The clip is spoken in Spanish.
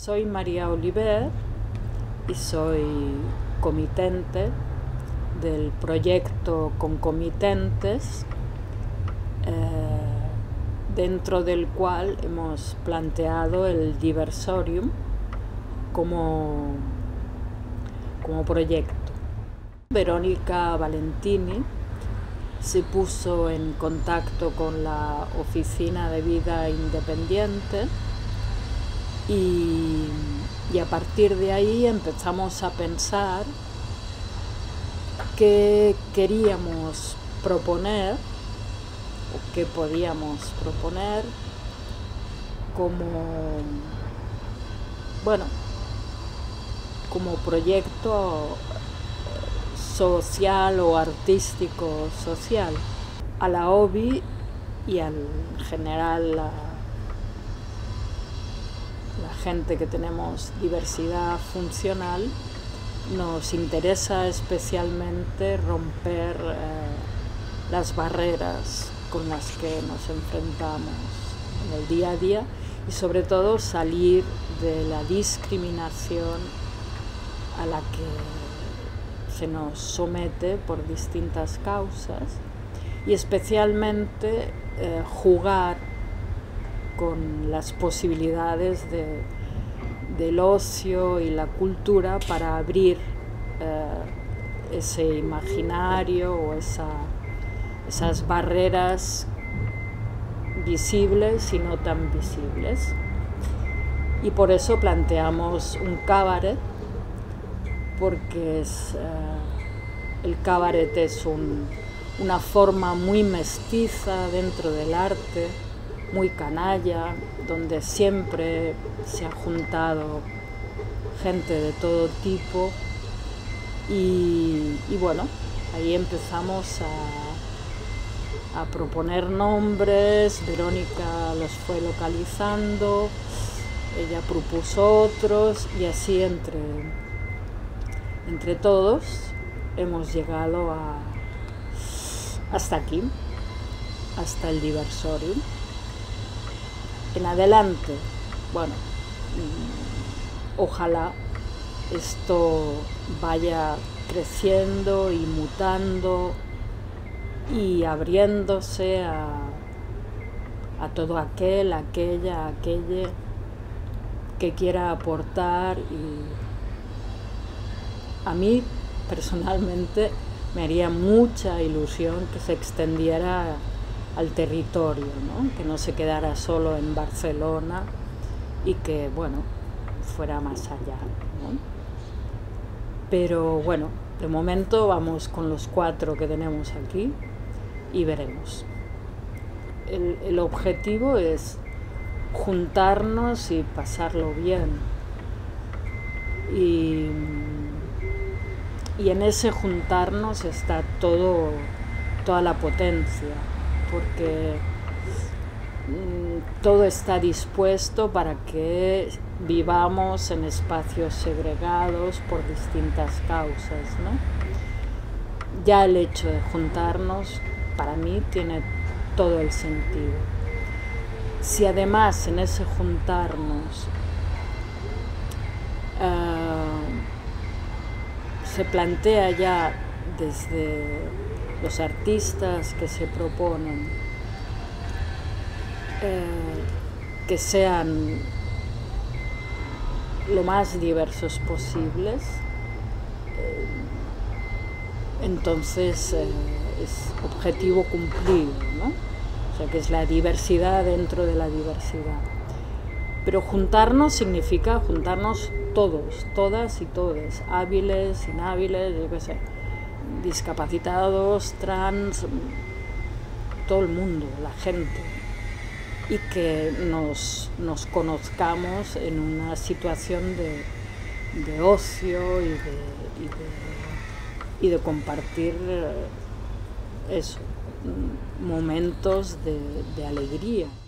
Soy María Oliver y soy comitente del proyecto Concomitentes, dentro del cual hemos planteado el Diversorium como proyecto. Verónica Valentini se puso en contacto con la Oficina de Vida Independiente y a partir de ahí empezamos a pensar qué queríamos proponer o qué podíamos proponer como proyecto social o artístico social. A la OVI y en general la gente que tenemos diversidad funcional nos interesa especialmente romper las barreras con las que nos enfrentamos en el día a día y sobre todo salir de la discriminación a la que se nos somete por distintas causas y especialmente jugar con las posibilidades del ocio y la cultura para abrir ese imaginario o esas barreras visibles y no tan visibles. Y por eso planteamos un cabaret, porque el cabaret es una forma muy mestiza dentro del arte, muy canalla, donde siempre se ha juntado gente de todo tipo y bueno, ahí empezamos a proponer nombres. Verónica los fue localizando, ella propuso otros y así entre todos hemos llegado hasta aquí, hasta el Diversorium. En adelante, bueno, ojalá esto vaya creciendo y mutando y abriéndose a todo aquella que quiera aportar. Y a mí personalmente me haría mucha ilusión que se extendiera al territorio, ¿no? Que no se quedara solo en Barcelona y que, bueno, fuera más allá, ¿no? Pero bueno, de momento vamos con los 4 que tenemos aquí y veremos. El objetivo es juntarnos y pasarlo bien. Y en ese juntarnos está toda la potencia, porque todo está dispuesto para que vivamos en espacios segregados por distintas causas, ¿no? Ya el hecho de juntarnos, para mí, tiene todo el sentido. Si además en ese juntarnos se plantea ya desde los artistas que se proponen que sean lo más diversos posibles, entonces es objetivo cumplido, ¿no? O sea, que es la diversidad dentro de la diversidad. Pero juntarnos significa juntarnos todos, todas y todes, hábiles, inhábiles, yo qué sé, discapacitados, trans, todo el mundo, la gente, y que nos conozcamos en una situación de ocio y de compartir eso, momentos de alegría.